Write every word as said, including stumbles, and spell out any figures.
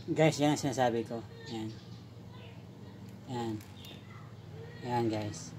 Guys, yan ang sinasabi ko. Yan. Yan. Yan guys.